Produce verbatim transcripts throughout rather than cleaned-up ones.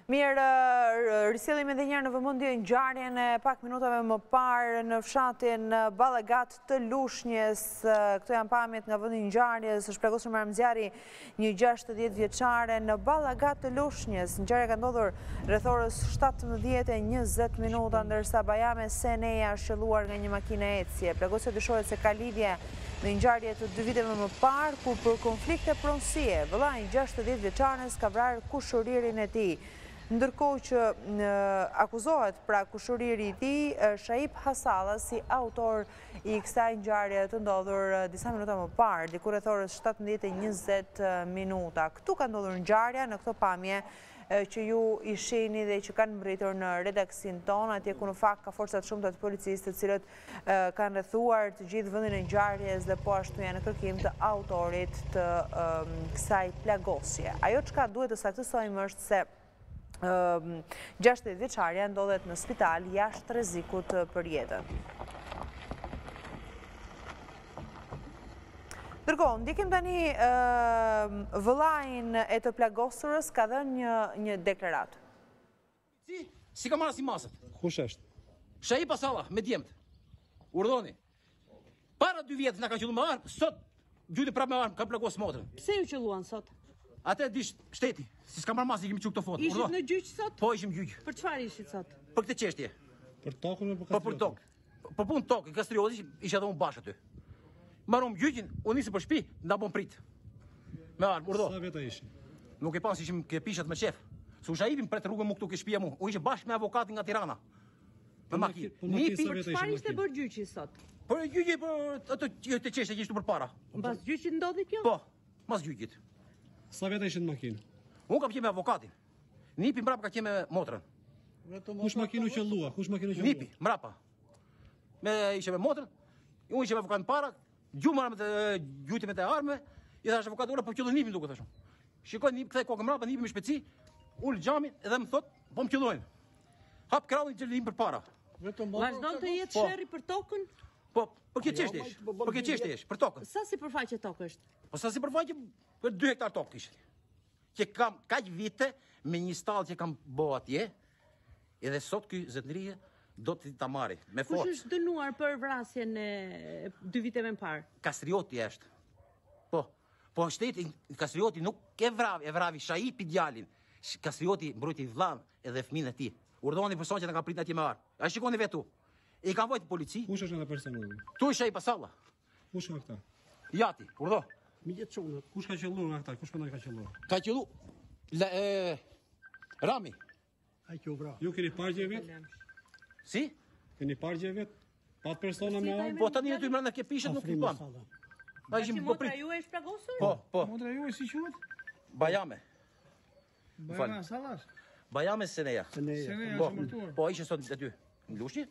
Mirë, risjellim edhe njërë në vëmendje ngjarjen e pak minutave më parë në fshatin Ballagat të Lushnjës. Këto janë pamjet nga vendi i ngjarjes. Është plagosur marrëmzjarri një gjashtëdhjetë vjeçare në Ballagat të Lushnjës. Ngjarja ka ndodhur rreth orës shtatëmbëdhjetë e njëzet minuta, ndërsa Bajame Seneja është qelluar nga një makinë ecje. Plagosja dyshohet se ka lidhje me ngjarje të dy viteve më parë, ku për konflikte pronësie, vëllai i gjashtëdhjetë vjeçares ka vrarë kushëririn e tij. Ndërkohë që akuzohet pra kushëriri i tij Shaib Hasalla si autor i kësaj ngjarje të ndodhur disa minuta më parë, diku rreth orës shtatëmbëdhjetë e njëzet minuta. Këtu ka ndodhur ngjarja në këto pamje që ju i shihni dhe që kanë mbërritur në redaksin tonë, atje ku në fakt ka forcat shumëta të policisë të cilët kanë rrethuar të gjithë vendin e ngjarjes dhe po ashtu janë në kërkim të autorit të kësaj plagosje. Ajo çka duhet të saktësojmë është se gjashtëdhjetë vjeçarja ndodhet në spital jashtë rrezikut për jetën. Ndërkohë, ndjekim tani vëllain e të plagosurës ka dhënë një deklaratë. Si, si ka marrë si masët? Kush është? Shaib Hasalla, me djemët. Urdhoni. Para dy vjetë nga ka qëllu me armë, sot gjyti prapë me armë, ka plagosë motrën. Pse ju qëlluan sot? Ate dish shteti, si s'ka marrë masë i kemi që këto foto. Ishit në gjyq sot? Po, ishim gjyq. Për çfarë ishit sot? Për këtë çështje. Për tokën e për Po për tokë. Po punë tokë, kastrioti isha dhe unë bashkë aty. Marrum gjyqin, unë nisë për shtëpi, nda bon prit. Me armë, urdhë. Sa veta ishin? Nuk e pas ishim ke pishat me qef. Se u shaibim pret rrugën mu këtu ke shtëpia mu. U ishe bashkë me avokatin nga Tirana. Me makinë. Për çfarë ishte bërë gjyqi sot? Për gjyqi për ato të çështje që ishte përpara. Mbas gjyqit ndodhi kjo? Po, mas gjyqit. Sa veta ishin në makinë? Unë kam qenë me avokatin. Nipi mrapa ka qenë me motrën. Kush makinu qellua? Kush makinu qellua? Nipi, mrapa. Me ishe me motrën, unë ishe me avokatin para, gjumara me të gjujti me të arme, i thash avokatin, ura po qellu nipin duke thashun. Shikoj nip, kthej kokën mrapa, nipi me shpejtësi, ul xhamin edhe më thot, po më qellojnë. Hap krallin që lim përpara. Vazhdon të jetë sherri për tokën? Po, për këtë çështje është. Për këtë çështje është, për tokën. Sa sipërfaqe tokë është? Po sa sipërfaqe për dy hektar tokë ishte. Që kam kaq vite me një stall që kam bo atje, edhe sot ky zotërie do të ta marrë me forcë. Kush është dënuar për vrasjen e dy viteve më parë? Kastrioti është. Po, po shteti Kastrioti nuk e vravi, e vravi Shaipi djalin. Kastrioti mbrojti vllan edhe fëmijën e tij. Urdhoni person që na ka prit atje me ar. A shikoni vetu. I kanë vojt polici. Kush është ata personi? Tu Shaib Hasalla. Kush janë këta? Jati, urdhë. Mi jetë çonë. Kush ka qelluar nga këta? Kush po na ka qelluar? Ka qellu la e Rami. Ai që u vra. Ju keni parë gjë vet? Si? Keni parë gjë vet? Pat persona me armë? Po tani aty brenda ke pishet nuk i pam. Ai ishim po prit. Motra ju është plagosur? Po, po. Motra juaj si quhet? Bajame. Bajame Sallash. Bajame Seneja. Seneja Po, është martuar. po ishte sot aty. Në Lushnjë.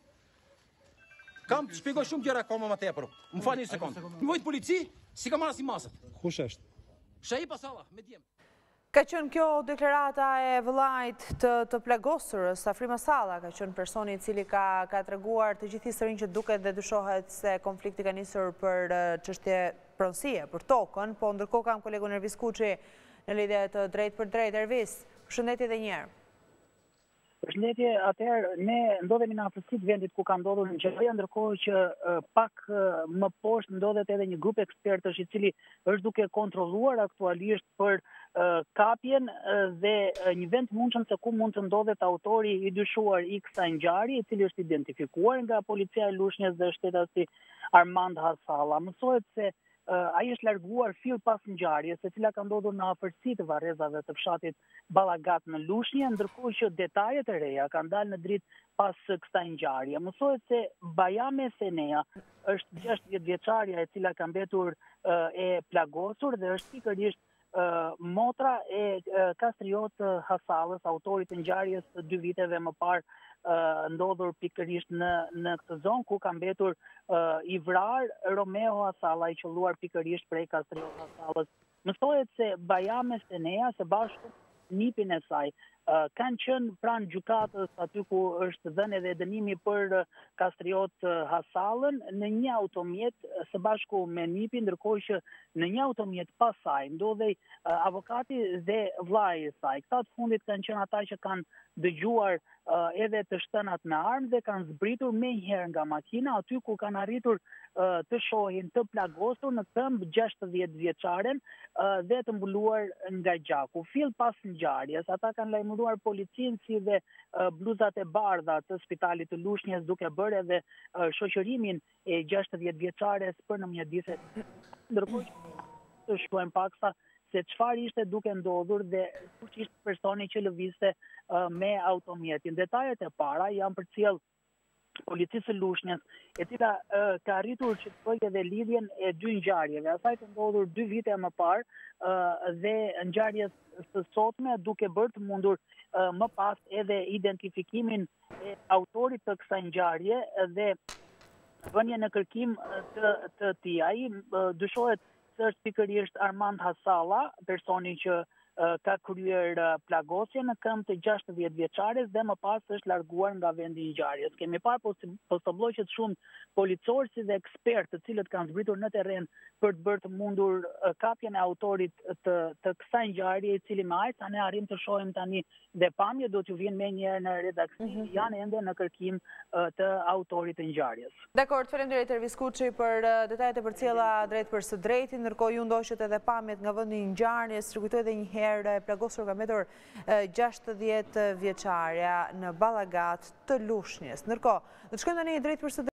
Kam të shpjegoj shumë gjëra akoma më tepër. Më falni një sekond. Më vojt polici, si ka marrë si masët. Kush është? Shaib Hasalla, me djem. Ka qenë kjo deklarata e vëllait të, të plagosurës, Safrim Hasalla, ka qenë personi i cili ka, ka treguar të gjithë historinë që duket dhe dyshohet se konflikti ka nisur për çështje pronësie, për tokën, po ndërkohë kam kolegun Ervis Kuçi në lidhje të drejt për drejt. Ervis, përshëndetje edhe një herë. Përshëndetje, atëherë ne ndodhemi në afërsitë të vendit ku ka ndodhur ngjarja, ndërkohë që pak më poshtë ndodhet edhe një grup ekspertësh i cili është duke kontrolluar aktualisht për kapjen dhe një vend të mundshëm se ku mund të ndodhet autori i dyshuar i kësaj ngjarje, i cili është identifikuar nga policia e Lushnjës dhe shtetasi Armand Hasalla. Mësohet se Uh, ai është larguar fill pas ngjarjes, e cila ka ndodhur në afërsi të varrezave të fshatit Ballagat në Lushnjë, ndërkohë që detajet e reja kanë dalë në dritë pas kësaj ngjarje. Mësohet se Bajame Seneja është gjashtëdhjetë vjeçaria e cila ka mbetur uh, e plagosur dhe është pikërisht uh, motra e uh, Kastriot Hasallës, autorit të ngjarjes të dy viteve më parë Uh, ndodhur pikërisht në në këtë zonë ku ka mbetur uh, i vrar Romeo Hasalla, i qelluar pikërisht prej Kastriot Hasallës. Mësohet se Bajame Seneja së bashku nipin e saj Kanë qenë pranë gjykatës aty ku është dhënë edhe dënimi për Kastriot Hasallën në një automjet së bashku me Nipi, ndërkohë që në një automjet pas saj ndodhej avokati dhe vllai i saj. Këta të fundit kanë qenë ata që kanë dëgjuar edhe të shtënat me armë dhe kanë zbritur me njëherë nga makina aty ku kanë arritur të shohin të plagosur në këmbë gjashtëdhjetë vjeçaren dhe të mbuluar nga gjaku. Fill pas ngjarjes, ata kanë lajmëruar policinë si dhe bluzat e bardha të spitalit të Lushnjës duke bërë edhe shoqërimin e gjashtëdhjetë vjeçares për në mjediset. Ndërkohë të shkruajmë paksa se çfarë ishte duke ndodhur dhe kush ishte personi që lëvizte me automjetin. Detajet e para janë përcjell policisë së Lushnjës, e cila uh, ka arritur që të bëjë edhe lidhjen e dy ngjarjeve, asaj të ndodhur dy vite më parë uh, dhe ngjarjes së sotme, duke bërë të mundur uh, më pas edhe identifikimin e autorit të kësaj ngjarje dhe vënje në kërkim të, të tij. Ai uh, dyshohet se është pikërisht Armand Hasalla, personi që ka kryer plagosje në këmbë të gjashtëdhjetë vjeçares dhe më pas është larguar nga vendi i ngjarjes. Kemi parë postobllogjet shumë policorë si dhe ekspertë të cilët kanë zbritur në terren për të bërë të mundur kapjen e autorit të, të kësaj ngjarje, i cili me aq sa ne arrim të shohim tani dhe pamje do t'ju vinë menjëherë në redaksi, mm-hmm. janë ende në kërkim të autorit të ngjarjes. Dakor, faleminderit Ervis Kuçi për detajet e përcjella drejt për së drejti, ndërkohë ju ndoqët edhe pamjet nga vendi i ngjarjes, rikujtoj edhe një herë plagosur nga metur gjashtëdhjetë vjeçarja në Ballagat të Lushnjës. Ndërkohë, do të shkojmë tani drejt për së drejti.